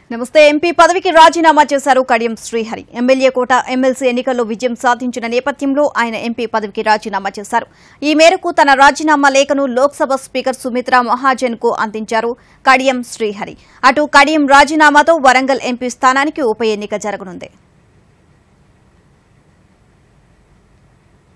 నమస్తే ఎంపీ పదవికి రాజీనామా చేశారు Kadiyam Srihari. MLA quota MLC ఎన్నికల్లో విజయం సాధించిన నేపథ్యంలో ఆయన ఎంపీ పదవికి రాజీనామా చేశారు. ఈ మేరకు తన రాజీనామా లేఖను లోక్సభ స్పీకర్ సుమిత్రా మహాజన్ కు అందించారు కడియం శ్రీహరి. అటు కడియం రాజీనామాతో వరంగల్ ఎంపీ స్థానానికి ఉప ఎన్నిక జరగనుంది.